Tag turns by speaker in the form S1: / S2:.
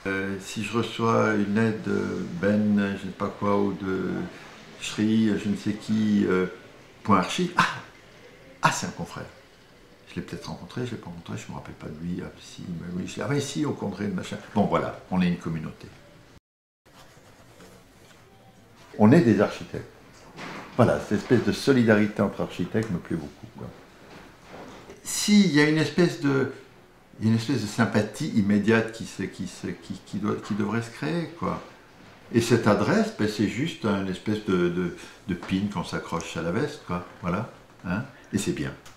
S1: Si je reçois une aide de Ben, je ne sais pas quoi, ou de Shri, je ne sais qui, point archi, c'est un confrère. Je l'ai peut-être rencontré, je ne l'ai pas rencontré, je ne me rappelle pas de lui. Ah, si, mais oui, si, au congrès de machin. Bon, voilà, on est une communauté. On est des architectes. Voilà, cette espèce de solidarité entre architectes me plaît beaucoup, quoi. Si, il y a une espèce de sympathie immédiate qui devrait se créer, quoi. Et cette adresse, ben, c'est juste une espèce de pin qu'on s'accroche à la veste, quoi. Voilà. Hein, et c'est bien.